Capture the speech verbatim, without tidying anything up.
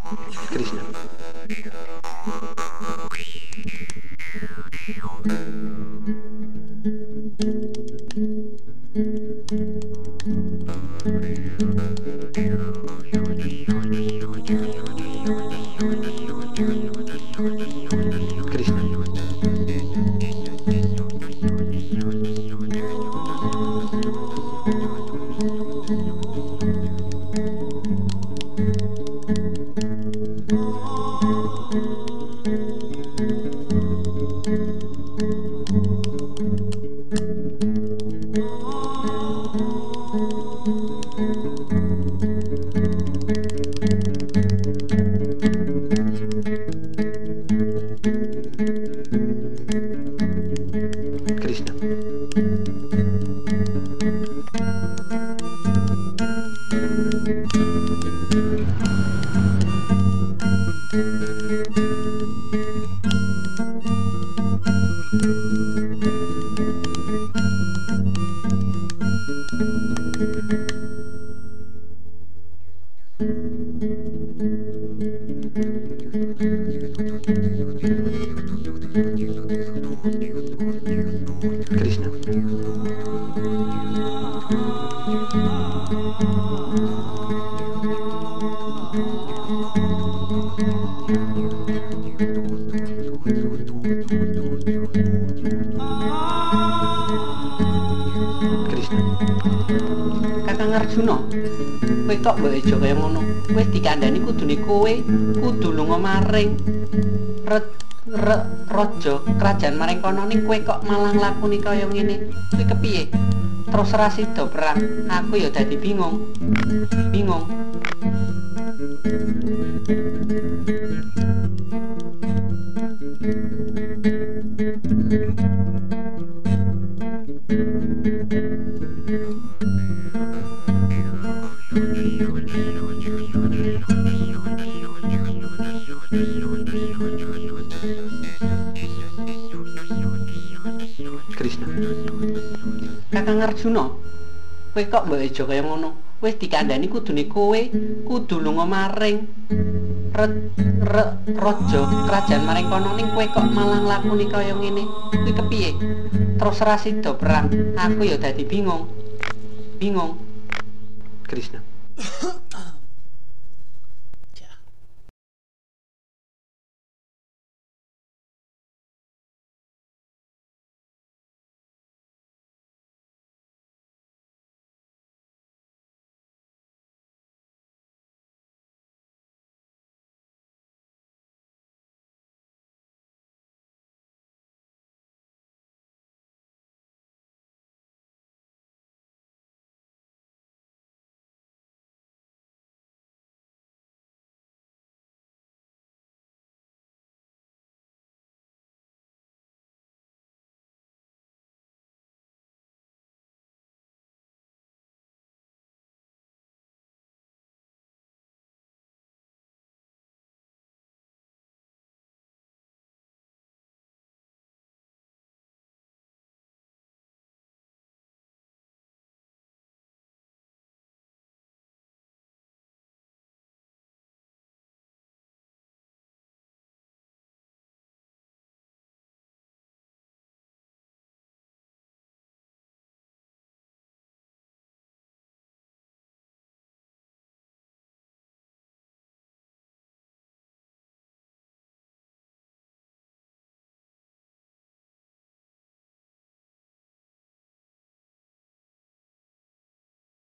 Krishna. Krishna. Krishna. Krishna. Krishna. Kakang Arjuna, kowe kok mbok ejo kaya ngono? Wis dikandhani kudune kowe kudu lunga maring re, re, raja kerajaan maring kono ning kowe kok malah nglakoni kaya ngene. Kuwi kepiye? Terus ra sida perang, aku ya dadi bingung. Bingung. Krishna. Kakang Arjuna, kowe kok mbok ejo kaya ngono? Wis dikandhani kudune kowe kudu lunga maring re, re, raja kerajaan maring kono ning kowe kok malah nglakoni kaya ngene. Kuwi kepiye? Terus ra sida perang, aku ya dadi bingung. Bingung. Krishna.